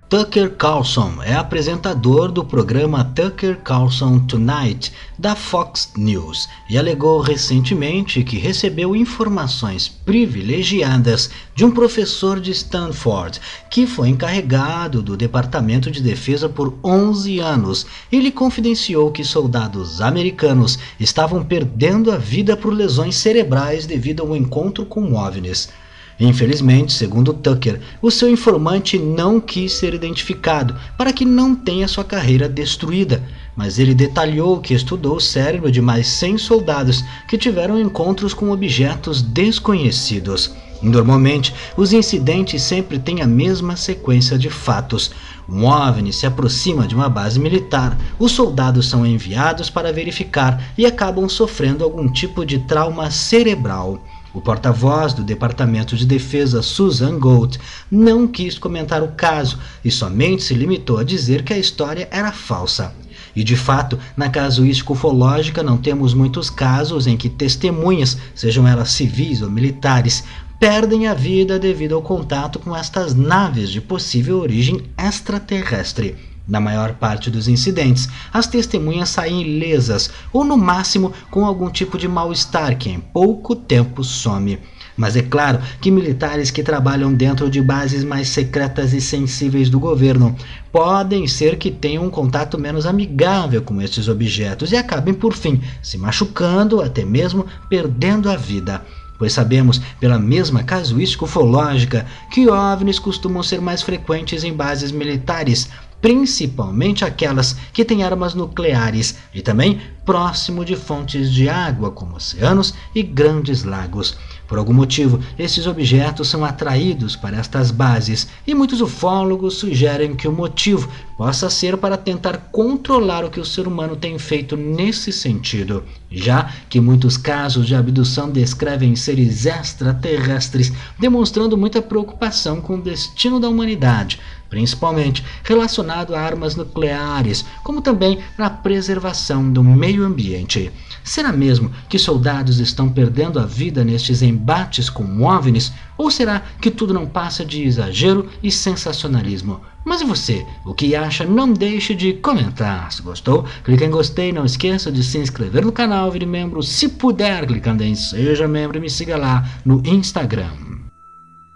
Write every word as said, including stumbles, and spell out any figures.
Tucker Carlson é apresentador do programa Tucker Carlson Tonight da Fox News e alegou recentemente que recebeu informações privilegiadas de um professor de Stanford que foi encarregado do Departamento de Defesa por onze anos. Ele confidenciou que soldados americanos estavam perdendo a vida por lesões cerebrais devido ao encontro com OVNIs. Infelizmente, segundo Tucker, o seu informante não quis ser identificado para que não tenha sua carreira destruída, mas ele detalhou que estudou o cérebro de mais cem soldados que tiveram encontros com objetos desconhecidos. Normalmente, os incidentes sempre têm a mesma sequência de fatos. Um OVNI se aproxima de uma base militar, os soldados são enviados para verificar e acabam sofrendo algum tipo de trauma cerebral. O porta-voz do Departamento de Defesa, Susan Gold, não quis comentar o caso e somente se limitou a dizer que a história era falsa. E de fato, na casuística ufológica não temos muitos casos em que testemunhas, sejam elas civis ou militares, perdem a vida devido ao contato com estas naves de possível origem extraterrestre. Na maior parte dos incidentes, as testemunhas saem ilesas ou, no máximo, com algum tipo de mal-estar que em pouco tempo some. Mas é claro que militares que trabalham dentro de bases mais secretas e sensíveis do governo podem ser que tenham um contato menos amigável com estes objetos e acabem, por fim, se machucando, até mesmo perdendo a vida. Pois sabemos, pela mesma casuística ufológica, que OVNIs costumam ser mais frequentes em bases militares, principalmente aquelas que têm armas nucleares, e também próximo de fontes de água, como oceanos e grandes lagos. Por algum motivo, esses objetos são atraídos para estas bases, e muitos ufólogos sugerem que o motivo possa ser para tentar controlar o que o ser humano tem feito nesse sentido, já que muitos casos de abdução descrevem seres extraterrestres, demonstrando muita preocupação com o destino da humanidade, principalmente relacionado a armas nucleares, como também na preservação do meio ambiente. Será mesmo que soldados estão perdendo a vida nestes embates com OVNIs? Ou será que tudo não passa de exagero e sensacionalismo? Mas e você? O que acha? Não deixe de comentar. Se gostou, clique em gostei, não esqueça de se inscrever no canal, vire membro, se puder, clicando em seja membro e me siga lá no Instagram.